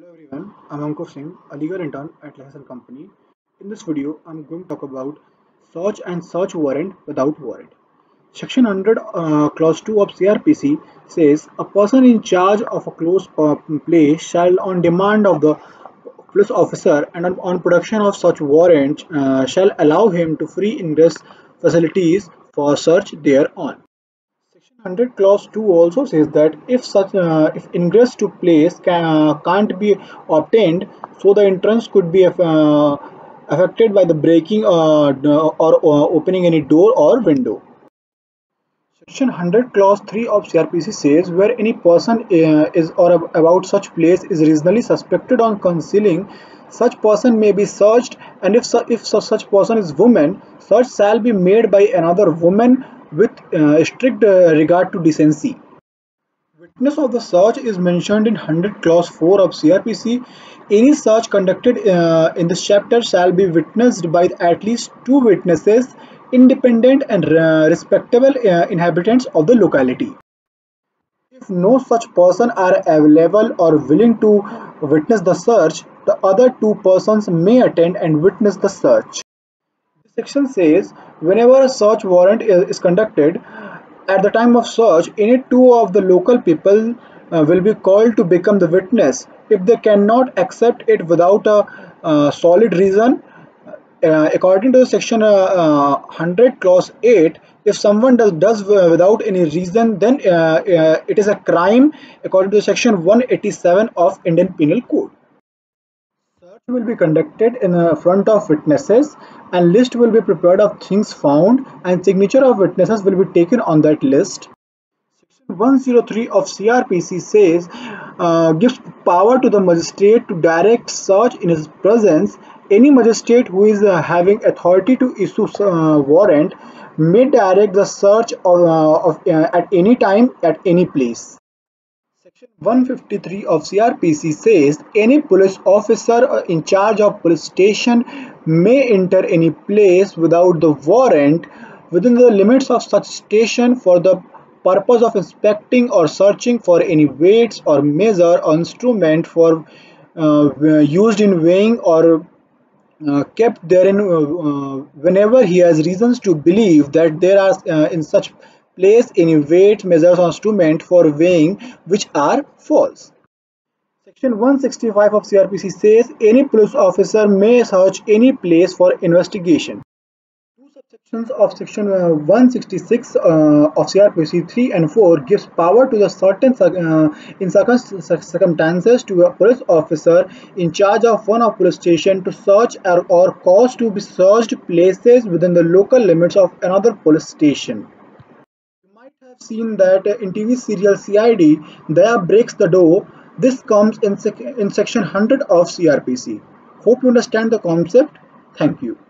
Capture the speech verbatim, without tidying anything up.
everyone, I'm Ankur Singh, a legal intern at Lehas and Company. In this video, I'm going to talk about search and search warrant without warrant. Section one hundred, uh, Clause two of C R P C says a person in charge of a closed uh, place shall, on demand of the police officer and on, on production of such warrant, uh, shall allow him to free ingress facilities for search thereon. Section one hundred clause two also says that if such uh, if ingress to place can, uh, can't be obtained, so the entrance could be uh, affected by the breaking uh, or uh, opening any door or window. Section one hundred clause three of C R P C says where any person uh, is or ab- about such place is reasonably suspected on concealing, such person may be searched, and if su- if su- such person is woman, search shall be made by another woman with uh, strict uh, regard to decency. Witness of the search is mentioned in one hundred clause four of C R P C. Any search conducted uh, in this chapter shall be witnessed by at least two witnesses, independent and uh, respectable uh, inhabitants of the locality. If no such person are available or willing to witness the search, the other two persons may attend and witness the search. This section says whenever a search warrant is, is conducted, at the time of search, any two of the local people uh, will be called to become the witness. If they cannot accept it without a uh, solid reason, uh, according to section uh, uh, one hundred clause eight, if someone does, does uh, without any reason, then uh, uh, it is a crime according to section one eighty-seven of Indian Penal Code. Search will be conducted in uh, front of witnesses, and list will be prepared of things found, and signature of witnesses will be taken on that list. Section one oh three of C R P C says uh, gives power to the magistrate to direct search in his presence. Any magistrate who is uh, having authority to issue uh, warrant may direct the search of, uh, of uh, at any time at any place. Section one fifty-three of C R P C says any police officer uh, in charge of police station may enter any place without the warrant within the limits of such station for the purpose of inspecting or searching for any weights or measure or instrument for uh, used in weighing or uh, kept therein uh, uh, whenever he has reasons to believe that there are uh, in such place any weight measures or instrument for weighing which are false. Section one sixty-five of C R P C says any police officer may search any place for investigation. Two subsections of section uh, one sixty-six uh, of C R P C three and four gives power to the certain uh, in circum- circumstances to a police officer in charge of one of police station to search or, or cause to be searched places within the local limits of another police station. You might have seen that uh, in T V serial C I D, Daya breaks the door. This comes in, sec- in section one hundred of C R P C. Hope you understand the concept. Thank you.